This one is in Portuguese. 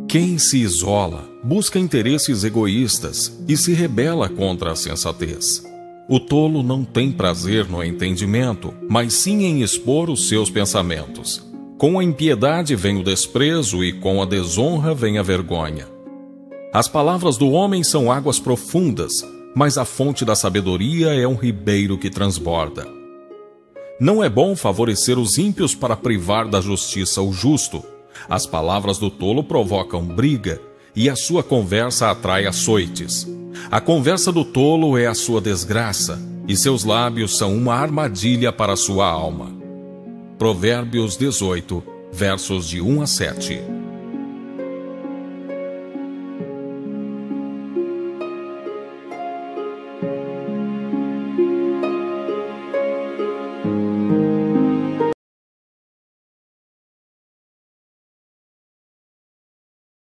Quem se isola, busca interesses egoístas e se rebela contra a sensatez. O tolo não tem prazer no entendimento, mas sim em expor os seus pensamentos. Com a impiedade vem o desprezo e com a desonra vem a vergonha. As palavras do homem são águas profundas, mas a fonte da sabedoria é um ribeiro que transborda. Não é bom favorecer os ímpios para privar da justiça o justo. As palavras do tolo provocam briga, e a sua conversa atrai açoites. A conversa do tolo é a sua desgraça, e seus lábios são uma armadilha para a sua alma. Provérbios 18, versos de 1 a 7.